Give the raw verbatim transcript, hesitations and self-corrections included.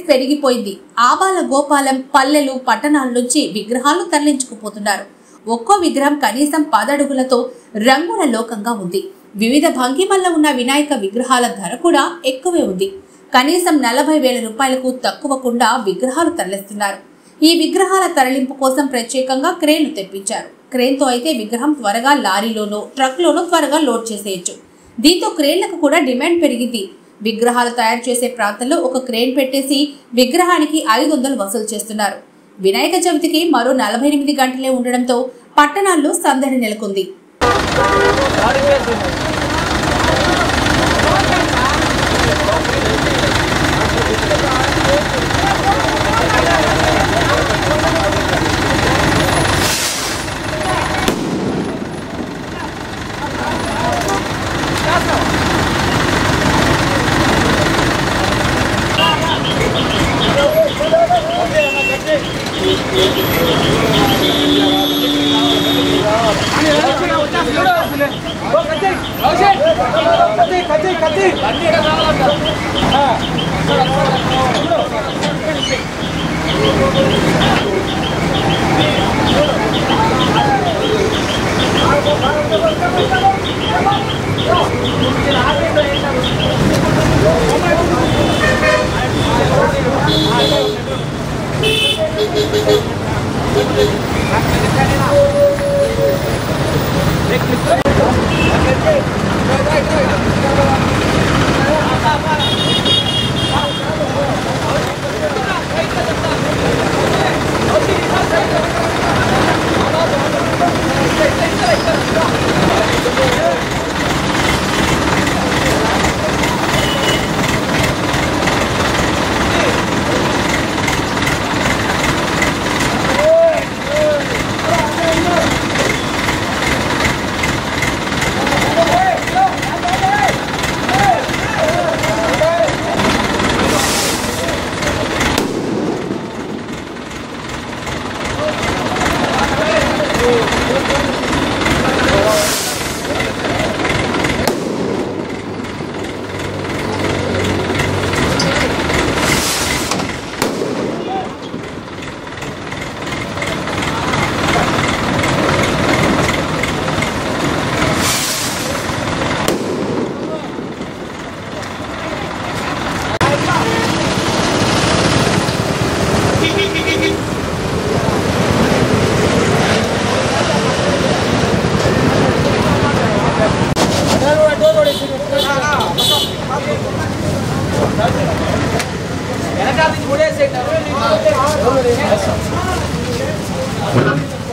పెరిగిపోయింది. ఆబాల గోపాలం పల్లెలు పట్టణాల నుంచి విగ్రహాలు తరలించుకుపోతున్నారు. ఒక్కో విగ్రహం కనీసం పదడుగులతో రంగుల లోకంగా ఉంది. వివిధ భంగిమల్లో ఉన్న వినాయక విగ్రహాల ధర కూడా ఎక్కువే ఉంది. కనీసం నలభై వేల రూపాయలకు తక్కువకుండా విగ్రహాలు తరలిస్తున్నారు. ఈ విగ్రహాల తరలింపు కోసం ప్రత్యేకంగా క్రేన్లు తెప్పించారు. క్రేన్తో అయితే విగ్రహం త్వరగా లారీలోనో ట్రక్లోనో త్వరగా లోడ్ చేసేయచ్చు. దీంతో క్రేన్లకు కూడా డిమాండ్ పెరిగింది. విగ్రహాలు తయారు చేసే ప్రాంతంలో ఒక క్రేన్ పెట్టేసి విగ్రహానికి ఐదు వందలు వసూలు చేస్తున్నారు. వినాయక చవితికి మరో నలభై ఎనిమిది గంటలే ఉండడంతో పట్టణాల్లో సందడి నెలకొంది. Gracias.